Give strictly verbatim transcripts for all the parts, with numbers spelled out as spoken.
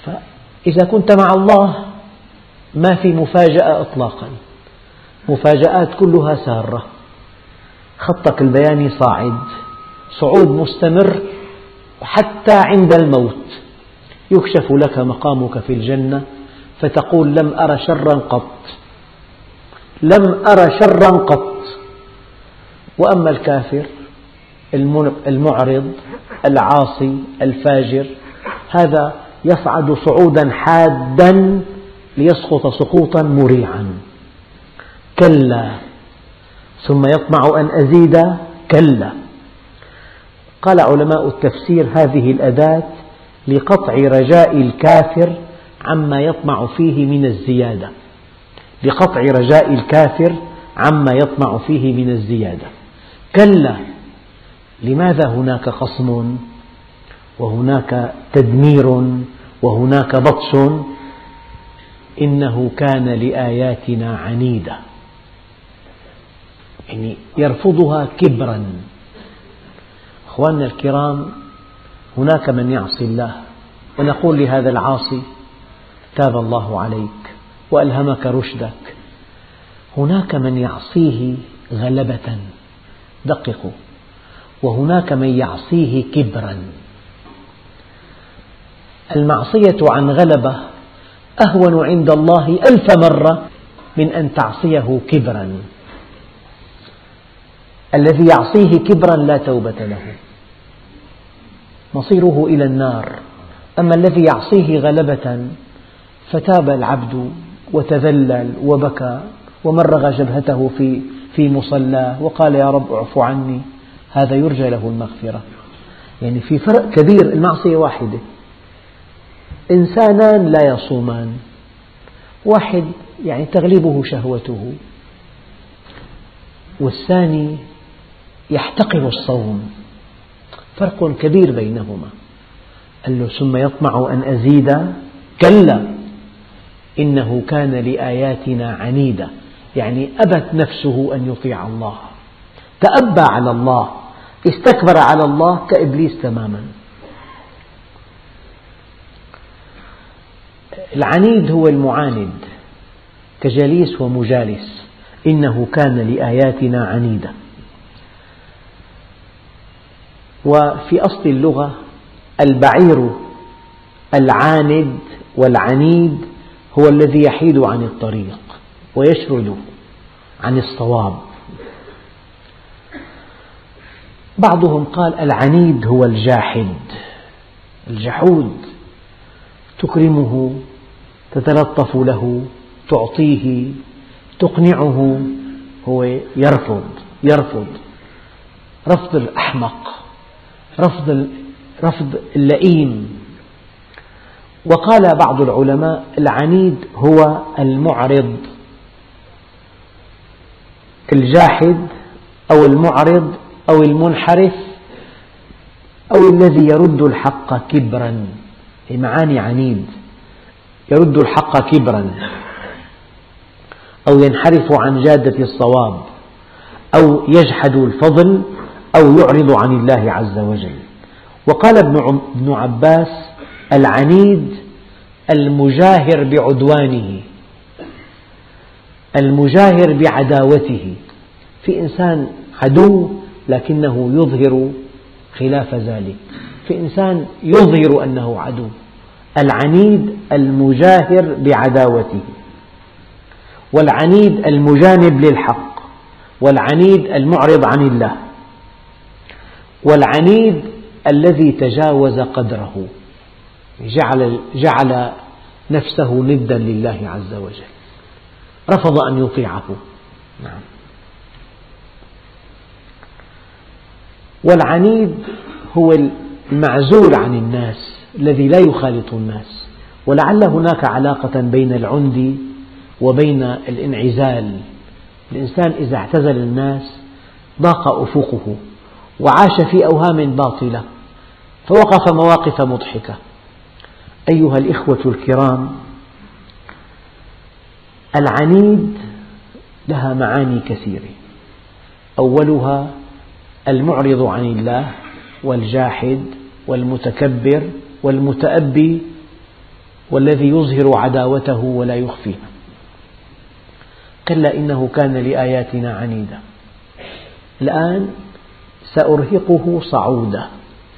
فإذا كنت مع الله ما في مفاجأة إطلاقا، مفاجآت كلها سارة، خطك البياني صاعد، صعود مستمر حتى عند الموت يكشف لك مقامك في الجنة فتقول لم أر شرا قط، لم أر شرا قط. وأما الكافر المعرض العاصي الفاجر هذا يصعد صعودا حادا ليسقط سقوطا مريعا. كلا ثم يطمع أن أزيد كلا. قال علماء التفسير هذه الأداة لقطع رجاء الكافر عما يطمع فيه من الزيادة، لقطع رجاء الكافر عما يطمع فيه من الزيادة. كلا، لماذا هناك خصم وهناك تدمير وهناك بطش؟ إنه كان لآياتنا عنيدا، يعني يرفضها كبرا. أخواننا الكرام، هناك من يعصي الله ونقول لهذا العاصي تاب الله عليك وألهمك رشدك. هناك من يعصيه غلبة، دققوا، وهناك من يعصيه كبرا. المعصية عن غلبة أهون عند الله ألف مرة من أن تعصيه كبرا. الذي يعصيه كبرا لا توبة له، مصيره إلى النار. أما الذي يعصيه غلبة فتاب العبد وتذلل وبكى ومرغ جبهته في في مصلاه وقال يا رب اعف عني، هذا يرجى له المغفرة. يعني في فرق كبير. المعصية واحدة، إنسانان لا يصومان، واحد يعني تغلبه شهوته والثاني يحتقر الصوم، فرق كبير بينهما. قال له ثم يطمع أن أزيد كلا إنه كان لآياتنا عنيدا، يعني أبت نفسه أن يطيع الله، تأبى على الله، استكبر على الله كإبليس تماما. العنيد هو المعاند كجليس ومجالس، إنه كان لآياتنا عنيدا. وفي أصل اللغة البعير العاند والعنيد هو الذي يحيد عن الطريق ويشرد عن الصواب. بعضهم قال العنيد هو الجاحد، الجحود، تكرمه، تتلطف له، تعطيه، تقنعه، هو يرفض يرفض رفض الأحمق، رفض رفض اللئيم. وقال بعض العلماء العنيد هو المعرض، الجاحد أو المعرض أو المنحرف أو الذي يرد الحق كبرا، معاني عنيد، يرد الحق كبرا أو ينحرف عن جادة الصواب أو يجحد الفضل أو يعرض عن الله عز وجل. وقال ابن عباس العنيد المجاهر بعدوانه، المجاهر بعداوته. في إنسان عدو لكنه يظهر خلاف ذلك، في إنسان يظهر أنه عدو. العنيد المجاهر بعداوته، والعنيد المجانب للحق، والعنيد المعرض عن الله، والعنيد الذي تجاوز قدره، جعل, جعل نفسه ندا لله عز وجل، رفض أن يطيعه. نعم. والعنيد هو المعزول عن الناس الذي لا يخالط الناس. ولعل هناك علاقة بين العند وبين الانعزال. الإنسان إذا اعتزل الناس ضاق أفقه وعاش في أوهام باطلة فوقف مواقف مضحكة. أيها الإخوة الكرام، العنيد لها معاني كثيرة، أولها المعرض عن الله والجاحد والمتكبر والمتأبي والذي يظهر عداوته ولا يخفيها. كلا إنه كان لآياتنا عنيدا. الآن سأرهقه صعودا،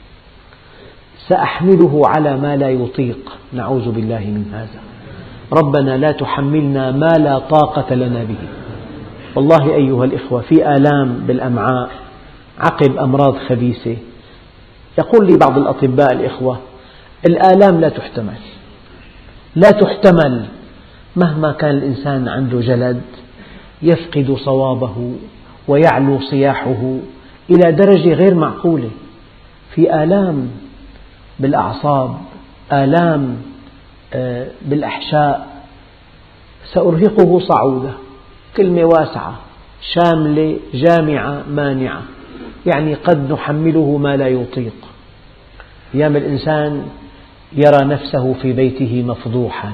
سأحمله على ما لا يطيق، نعوذ بالله من هذا. ربنا لا تحملنا ما لا طاقة لنا به. والله أيها الإخوة، في آلام بالأمعاء عقب أمراض خبيثة. يقول لي بعض الأطباء الإخوة: الآلام لا تحتمل، لا تحتمل. مهما كان الإنسان عنده جلد يفقد صوابه ويعلو صياحه إلى درجة غير معقولة. في آلام بالأعصاب، آلام بالأحشاء. سأرهقه صعودا، كلمة واسعة شاملة جامعة مانعة، يعني قد نحمله ما لا يطيق. أيام الإنسان يرى نفسه في بيته مفضوحا،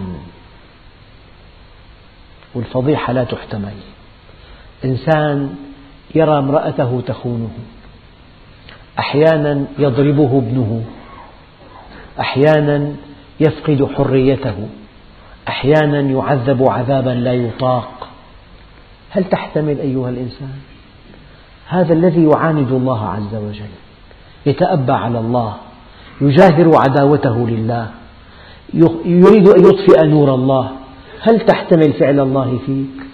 والفضيحة لا تحتمل. إنسان يرى امرأته تخونه، أحيانا يضربه ابنه، أحيانا يفقد حريته، أحيانا يعذب عذابا لا يطاق. هل تحتمل أيها الإنسان؟ هذا الذي يعاند الله عز وجل، يتأبى على الله، يجاهر عداوته لله، يريد أن يطفئ نور الله. هل تحتمل فعل الله فيك؟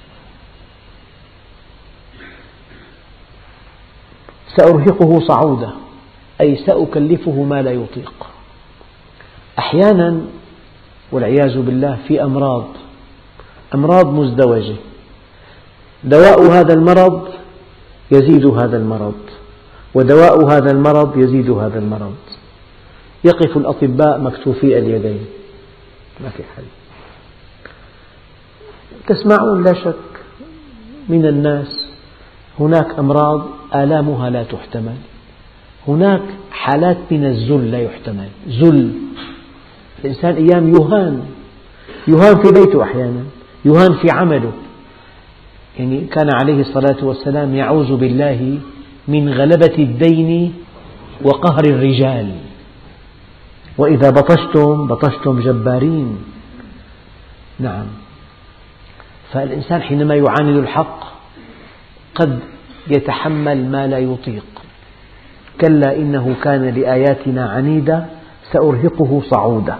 سأرهقه صعودا، أي سأكلفه ما لا يطيق. أحيانا والعياذ بالله في أمراض أمراض مزدوجة، دواء هذا المرض يزيد هذا المرض، ودواء هذا المرض يزيد هذا المرض. يقف الأطباء مكتوفي اليدين، ما في حل. تسمعون لا شك من الناس هناك أمراض آلامها لا تحتمل، هناك حالات من الذل لا يحتمل. ذل الإنسان أيام يهان، يهان في بيته، أحيانا يهان في عمله. يعني كان عليه الصلاة والسلام يعوذ بالله من غلبة الدين وقهر الرجال، وإذا بطشتم بطشتم جبارين. نعم، فالإنسان حينما يعاند الحق قد يتحمل ما لا يطيق. كلا إنه كان لآياتنا عنيدا سأرهقه صعودا.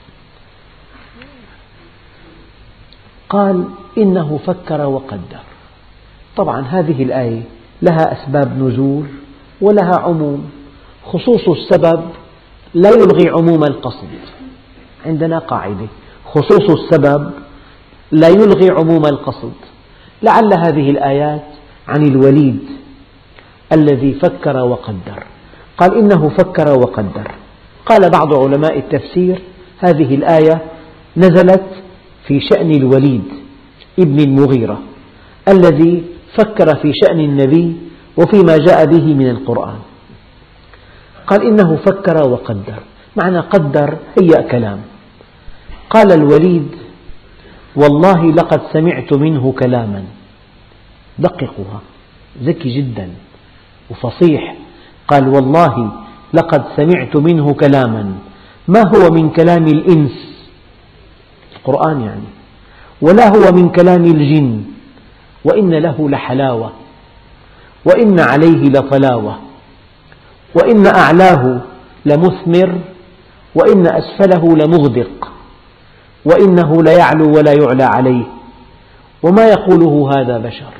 قال إنه فكر وقدر. طبعا هذه الآية لها أسباب نزول ولها عموم. خصوص السبب لا يلغي عموم القصد. عندنا قاعدة: خصوص السبب لا يلغي عموم القصد. لعل هذه الآيات عن الوليد الذي فكر وقدر. قال إنه فكر وقدر. قال بعض علماء التفسير: هذه الآية نزلت في شأن الوليد ابن المغيرة الذي فكر في شأن النبي وفيما جاء به من القرآن. قال إنه فكر وقدر، معنى قدر هيأ كلام. قال الوليد: والله لقد سمعت منه كلاما. دققوها، ذكي جدا وفصيح. قال: والله لقد سمعت منه كلاما ما هو من كلام الإنس، القرآن يعني، ولا هو من كلام الجن، وإن له لحلاوة، وإن عليه لطلاوة، وإن أعلاه لمثمر، وإن أسفله لمغدق، وإنه ليعلو ولا يعلى عليه، وما يقوله هذا بشر.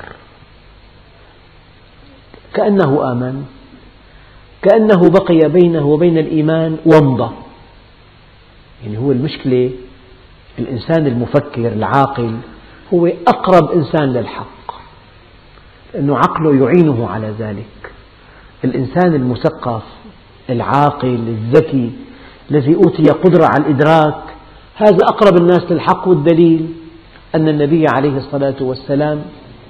كأنه آمن، كأنه بقي بينه وبين الإيمان ومضة. يعني هو المشكلة الإنسان المفكر العاقل هو أقرب إنسان للحق، لأنه عقله يعينه على ذلك. الإنسان المثقف العاقل الذكي الذي أوتي قدرة على الإدراك هذا أقرب الناس للحق. والدليل أن النبي عليه الصلاة والسلام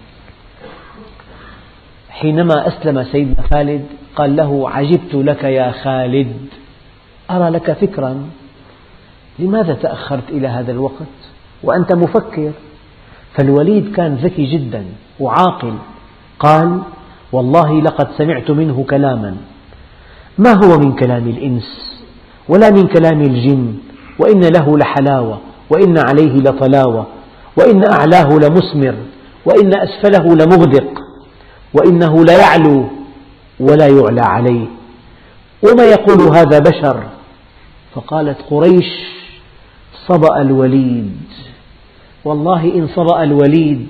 حينما أسلم سيدنا خالد قال له: عجبت لك يا خالد، أرى لك فكرا، لماذا تأخرت إلى هذا الوقت وأنت مفكر؟ فالوليد كان ذكي جدا وعاقل. قال: والله لقد سمعت منه كلاما ما هو من كلام الإنس ولا من كلام الجن، وإن له لحلاوة وإن عليه لطلاوة وإن أعلاه لمثمر وإن أسفله لمغدق وإنه ليعلو ولا يعلى عليه وما يقول هذا بشر. فقالت قريش: صبأ الوليد، والله إن صبأ الوليد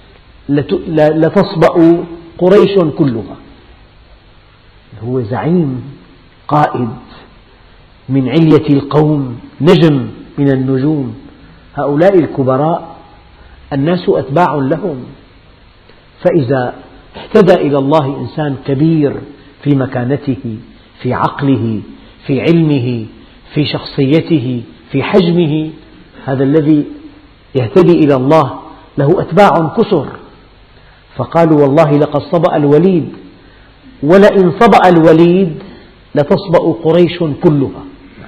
لتصبأ قريش كلها. هو زعيم قائد من علية القوم، نجم من النجوم. هؤلاء الكبراء الناس أتباع لهم، فإذا اهتدى إلى الله إنسان كبير في مكانته، في عقله، في علمه، في شخصيته، في حجمه، هذا الذي يهتدي إلى الله له أتباع كثر. فقالوا: والله لقد صبأ الوليد، ولئن صبأ الوليد لتصبأ قريش كلها.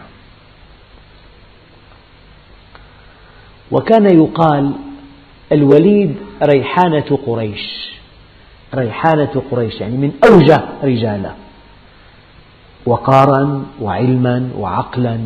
وكان يقال: الوليد ريحانة قريش، ريحانة قريش يعني من أوجه رجاله وقارا وعلما وعقلا.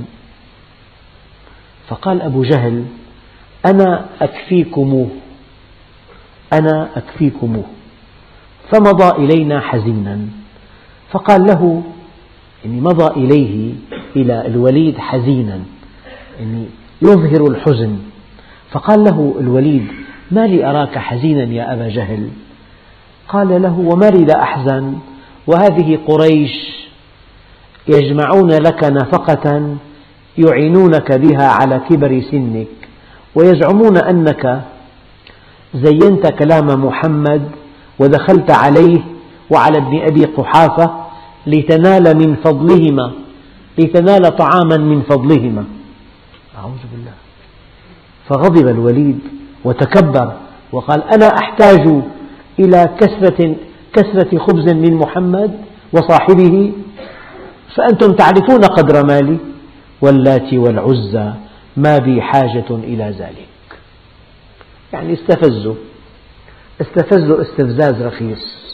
فقال أبو جهل: أنا أكفيكموه، أنا أكفيكموه. فمضى إلينا حزينا. فقال له، يعني مضى إليه إلى الوليد حزينا، يعني يظهر الحزن. فقال له الوليد: ما لي أراك حزينا يا أبا جهل؟ قال له: وما لي لا أحزن، وهذه قريش يجمعون لك نفقة يعينونك بها على كبر سنك، ويزعمون أنك زينت كلام محمد ودخلت عليه وعلى ابن أبي قحافة لتنال من فضلهما، لتنال طعاما من فضلهما. أعوذ بالله. فغضب الوليد وتكبر وقال: أنا أحتاج إلى كسرة كسرة خبز من محمد وصاحبه، فأنتم تعرفون قدر مالي، واللات والعزى ما بي حاجة إلى ذلك. يعني استفزوا استفزوا استفزاز رخيص.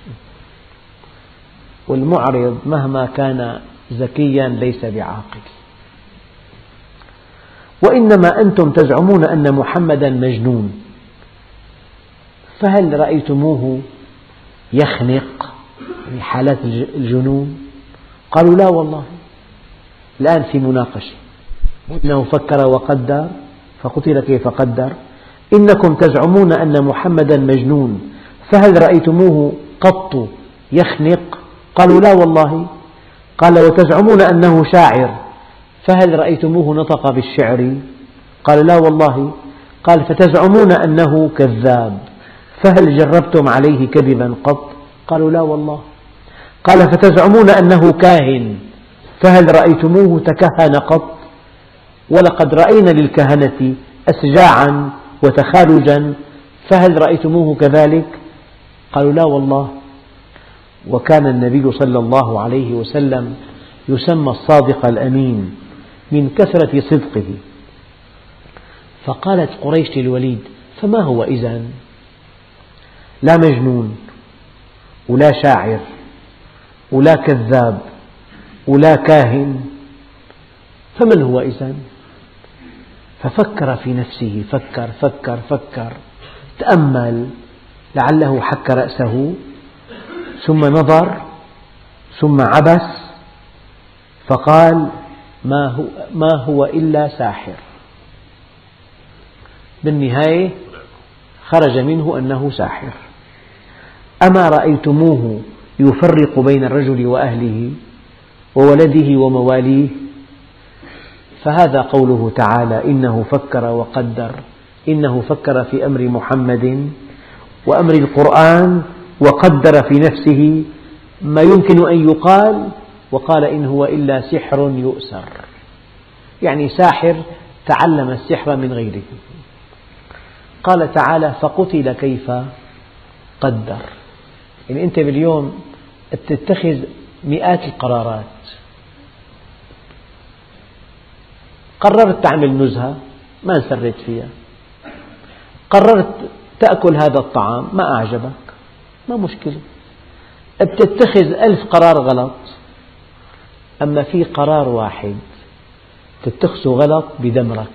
والمعرض مهما كان ذكيا ليس بعاقل. وإنما أنتم تزعمون أن محمدا مجنون، فهل رأيتموه يخنق، يعني حالات الجنون؟ قالوا: لا والله. الآن في مناقشة. إنه فكر وقدر فقتل كيف قدر. إنكم تزعمون أن محمدا مجنون، فهل رأيتموه قط يخنق؟ قالوا: لا والله. قال: وتزعمون أنه شاعر، فهل رأيتموه نطق بالشعر؟ قال: لا والله. قال: فتزعمون أنه كذاب، فهل جربتم عليه كذبا قط؟ قالوا: لا والله. قال: فتزعمون أنه كاهن، فهل رأيتموه تكهن قط؟ ولقد رأينا للكهنة أسجاعا وتخارجا، فهل رأيتموه كذلك؟ قالوا: لا والله. وكان النبي صلى الله عليه وسلم يسمى الصادق الأمين من كثرة صدقه. فقالت قريش للوليد: فما هو إذن؟ لا مجنون ولا شاعر ولا كذاب ولا كاهن، فمن هو إذن؟ ففكر في نفسه، فكر فكر فكر، تأمل، لعله حك رأسه، ثم نظر، ثم عبس، فقال: ما هو, ما هو إلا ساحر. بالنهاية خرج منه أنه ساحر. أما رأيتموه يفرق بين الرجل وأهله وولده ومواليه؟ فهذا قوله تعالى: إنه فكر وقدر. إنه فكر في أمر محمد وأمر القرآن، وقدر في نفسه ما يمكن أن يقال، وقال: إن هو إلا سحر يؤثر. يعني ساحر تعلم السحر من غيره. قال تعالى: فقتل كيف قدر. يعني أنت باليوم تتخذ مئات القرارات. قررت تعمل نزهة ما انسريت فيها، قررت تأكل هذا الطعام ما أعجبك، ما مشكلة، بتتخذ ألف قرار غلط. أما في قرار واحد تتخذه غلط بدمرك.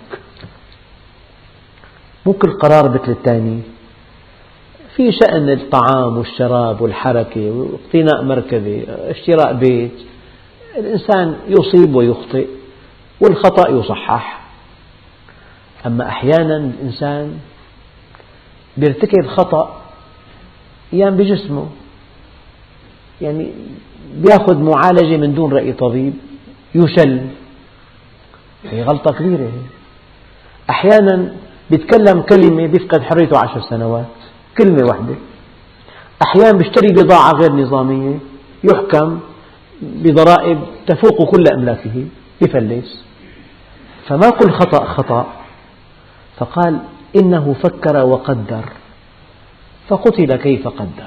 مو كل قرار مثل الثاني. في شأن الطعام والشراب والحركة واقتناء مركبة، اشتراء بيت، الإنسان يصيب ويخطئ والخطأ يصحح. أما أحيانا الإنسان يرتكب خطأ أيام بجسمه، يعني يأخذ معالجة من دون رأي طبيب يشل، هي غلطة كبيرة. أحيانا يتكلم كلمة يفقد حريته عشر سنوات، كلمة واحدة. أحيانا يشتري بضاعة غير نظامية يحكم بضرائب تفوق كل أملاكه يفلس. فما كل خطأ خطأ. فقال إنه فكر وقدر فقتل كيف قدر.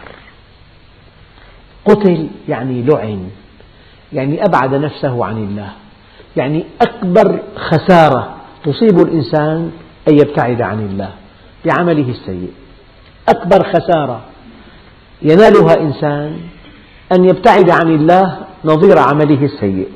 قتل يعني لعن، يعني أبعد نفسه عن الله. يعني أكبر خسارة تصيب الإنسان أن يبتعد عن الله بعمله السيء. أكبر خسارة ينالها إنسان أن يبتعد عن الله نظير عمله السيء.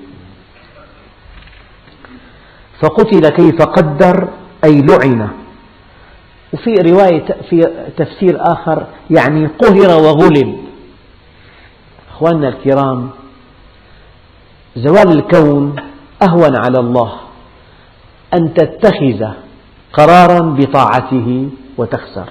فقتل كيف قدر أي لعن. وفي رواية في تفسير آخر يعني قهر وغلب. أخواننا الكرام، زوال الكون أهون على الله أن تتخذ قرارا بطاعته وتخسر،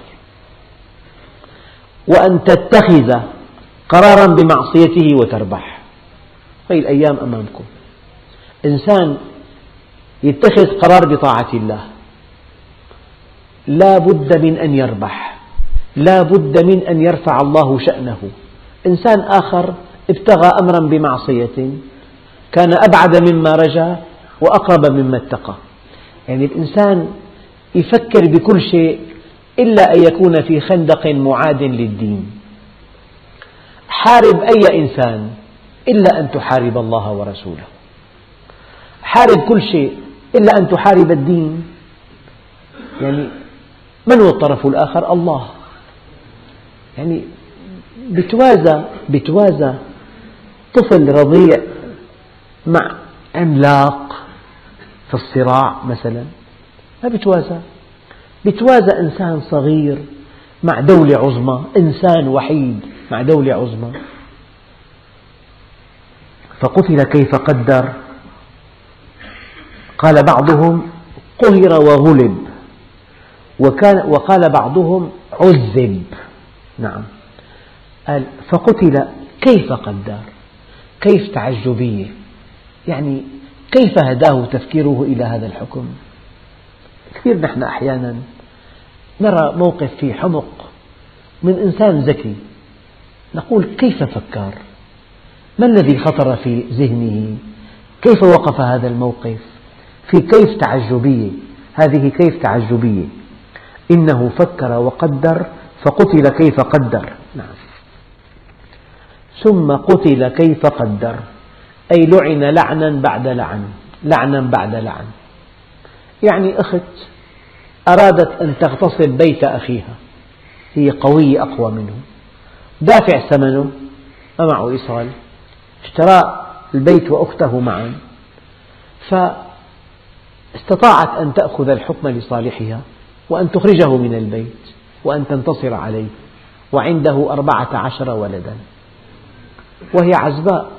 وأن تتخذ قرارا بمعصيته وتربح. هذه الأيام أمامكم، إنسان يتخذ قرار بطاعة الله لا بد من أن يربح، لا بد من أن يرفع الله شأنه. إنسان آخر ابتغى أمرا بمعصية كان أبعد مما رجا وأقرب مما اتقى. يعني الإنسان يفكر بكل شيء إلا أن يكون في خندق معاد للدين. حارب أي إنسان إلا أن تحارب الله ورسوله. حارب كل شيء إلا أن تحارب الدين. يعني من هو الطرف الآخر؟ الله. يعني بتوازى بتوازى طفل رضيع مع عملاق في الصراع مثلا، ما بتوازى. بتوازى إنسان صغير مع دولة عظمى، إنسان وحيد مع دولة عظمى. فقتل كيف قدر. قال بعضهم قهر وغلب، وكان وقال بعضهم عذب. نعم، قال فقتل كيف قدر. كيف تعجبية، يعني كيف هداه تفكيره إلى هذا الحكم. كثير نحن أحيانا نرى موقف فيه حمق من إنسان ذكي، نقول كيف فكر، ما الذي خطر في ذهنه، كيف وقف هذا الموقف. في كيف تعجبية، هذه كيف تعجبية. إنه فكر وقدر فقتل كيف قدر. نعم. ثم قتل كيف قدر أي لعن لعنا بعد لعن، لعنا بعد لعن. يعني أخت أرادت أن تغتصب بيت أخيها، هي قوية أقوى منه، دافع ثمنه، ما معه إيصال، اشترى البيت وأخته معا، فاستطاعت أن تأخذ الحكم لصالحها وأن تخرجه من البيت وأن تنتصر عليه، وعنده أربعة عشر ولدا وهي عزباء.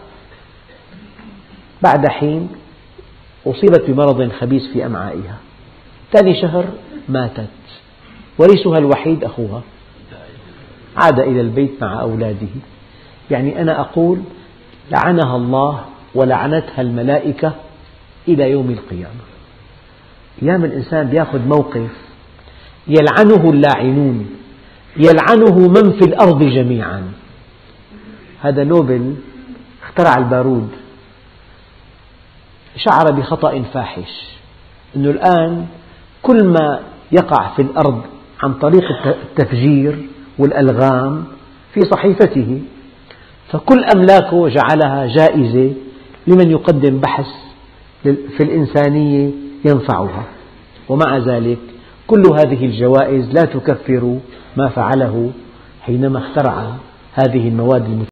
بعد حين أصيبت بمرض خبيث في أمعائها، ثاني شهر ماتت، ورثها الوحيد أخوها، عاد إلى البيت مع أولاده. يعني أنا أقول لعنها الله ولعنتها الملائكة إلى يوم القيامة. أيام الإنسان يأخذ موقف يلعنه اللاعنون، يلعنه من في الأرض جميعا. هذا نوبل اخترع البارود، شعر بخطأ فاحش أنه الآن كل ما يقع في الأرض عن طريق التفجير والألغام في صحيفته، فكل أملاكه جعلها جائزة لمن يقدم بحث في الإنسانية ينفعها. ومع ذلك كل هذه الجوائز لا تكفر ما فعله حينما اخترع هذه المواد المتعددة.